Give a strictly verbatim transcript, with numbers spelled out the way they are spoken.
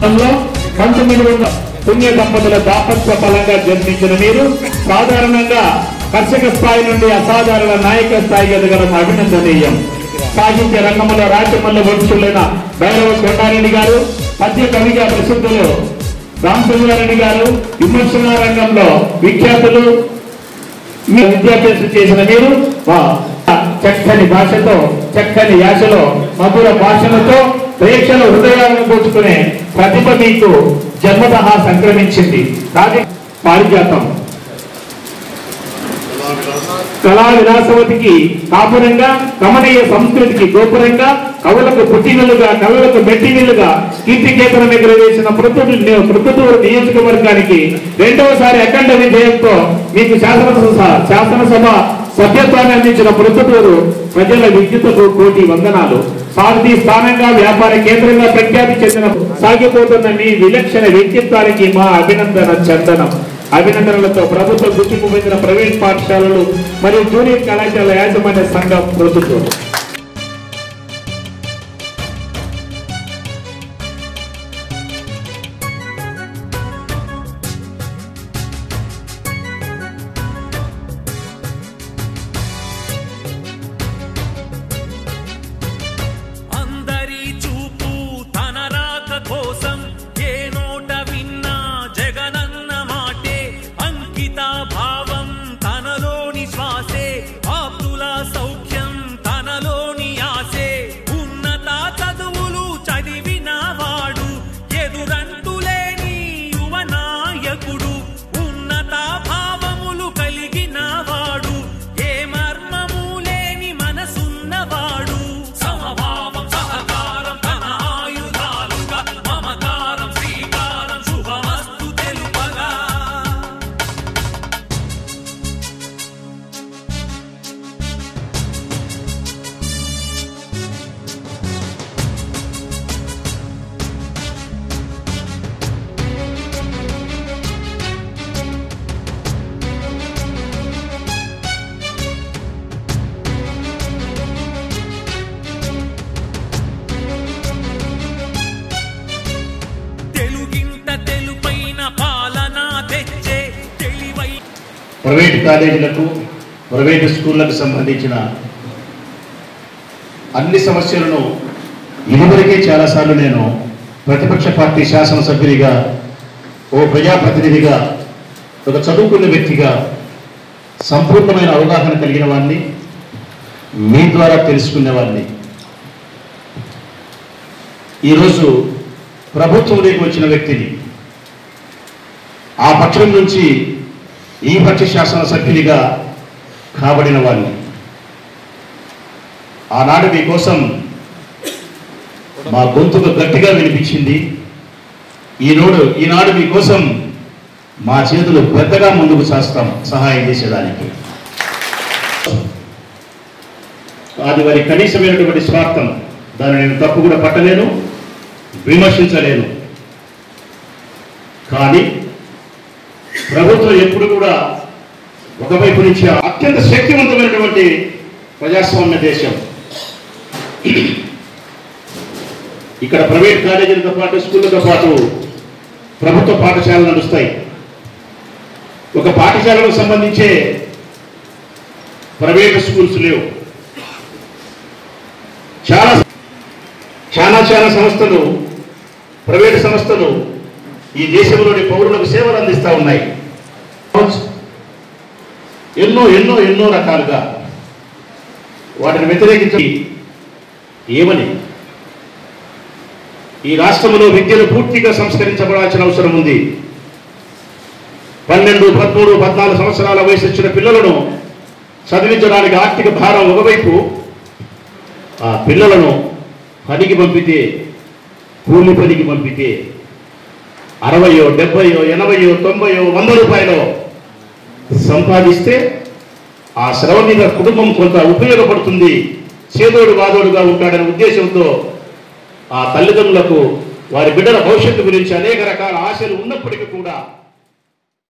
పంతొమ్మిది వందల పుణ్య దంపతుల దాపత్య ఫలంగా జన్మించిన మీరు సాధారణంగా కర్షక స్థాయి నుండి అసాధారణ నాయక స్థాయికి ఎదగడం అభినందనీయం. సాహిత్య రంగంలో రాజ్యమల్ల వంశులైన భైరవ కొండారెడ్డి గారు, పద్య కవిగా ప్రసిద్ధులు రామచంద్రారెడ్డి గారు, విమర్శన రంగంలో విఖ్యాతులు విద్యాభ్యాసం చేసిన మీరు చక్కని భాషతో, చక్కని యాసలో, మధుర భాషలతో ప్రేక్షకుల హృదయాలను దోచుకునే ప్రతిభ మీకు జన్మతః సంక్రమించింది. పారిజాతం కళా విలాసవతికి కాపురంగా, కమనీయ సంస్కృతికి గోపురంగా, కవులకు పుట్టినలుగా, కళలకు మెట్టినిలుగా కీర్తికేతనం ఎగురవేసిన ప్రొద్దుటూరు ప్రొద్దుటూరు నియోజకవర్గానికి రెండవసారి అఖండ విజయంతో మీకు శాసనసభ శాసనసభ సభ్యత్వాన్ని అందించిన ప్రొద్దుటూరు ప్రజల విద్యుత్తుకు కోటి వందనాలు. సారథి స్థానంగా, వ్యాపార కేంద్రంగా ప్రఖ్యాతి చెందిన సాగిపోతున్న మీ విలక్షణ వ్యక్తిత్వానికి మా అభినందన చందనం. అభినందనలతో ప్రభుత్వ గుర్తింపు పొందిన ప్రైవేట్ పాఠశాలలు మరియు జూనియర్ కళాశాల యాజమాన్య సంఘం ప్రొద్దుటూరు. ప్రైవేట్ కాలేజీలకు, ప్రైవేట్ స్కూళ్లకు సంబంధించిన అన్ని సమస్యలను ఇదివరకే చాలాసార్లు నేను ప్రతిపక్ష పార్టీ శాసనసభ్యునిగా, ఓ ప్రజాప్రతినిధిగా, ఒక చదువుకున్న వ్యక్తిగా సంపూర్ణమైన అవగాహన కలిగిన వాడిని, మీ ద్వారా తెలుసుకునేవాడిని. ఈరోజు ప్రభుత్వంలోకి వచ్చిన వ్యక్తిని, ఆ పక్షం నుంచి ఈ పక్ష శాసనసభ్యునిగా కాబడిన వాడిని. ఆనాడు మీకోసం మా గొంతుకు గట్టిగా వినిపించింది. ఈనాడు ఈనాడు మీకోసం మా చేతులు పెద్దగా ముందుకు చేస్తాం సహాయం చేసేదానికి. అది వారి కనీసమైనటువంటి స్వార్థం. దాన్ని నేను తప్పు కూడా పట్టలేను, విమర్శించలేను. కానీ ప్రభుత్వం ఎప్పుడు కూడా ఒకవైపు నుంచి అత్యంత శక్తివంతమైనటువంటి ప్రజాస్వామ్య దేశం. ఇక్కడ ప్రైవేట్ కాలేజీలతో పాటు, స్కూళ్ళతో పాటు ప్రభుత్వ పాఠశాలలు నడుస్తాయి. ఒక పాఠశాలకు సంబంధించే ప్రైవేట్ స్కూల్స్ లేవు. చాలా చాలా చాలా సంస్థలు, ప్రైవేట్ సంస్థలు ఈ దేశంలోని పౌరులకు సేవలు అందిస్తూ ఉన్నాయి. ఎన్నో ఎన్నో ఎన్నో రకాలుగా వాటిని వ్యతిరేకించి ఏమని ఈ రాష్ట్రంలో విద్యను పూర్తిగా సంస్కరించబడాల్సిన అవసరం ఉంది. పన్నెండు పదమూడు పద్నాలుగు సంవత్సరాల వయసు వచ్చిన పిల్లలను చదివించడానికి ఆర్థిక భారం ఒకవైపు, ఆ పిల్లలను పనికి పంపితే, కూలి పనికి పంపితే అరవయో డెబ్బయో ఎనభయో తొంభయో వంద రూపాయలు సంపాదిస్తే ఆ శ్రవణీయ కుటుంబం కొంత ఉపయోగపడుతుంది, చేదోడు వాదోడుగా ఉంటాడనే ఉద్దేశంతో ఆ తల్లిదండ్రులకు వారి బిడ్డల భవిష్యత్తు గురించి అనేక రకాల ఆశలు ఉన్నప్పటికీ కూడా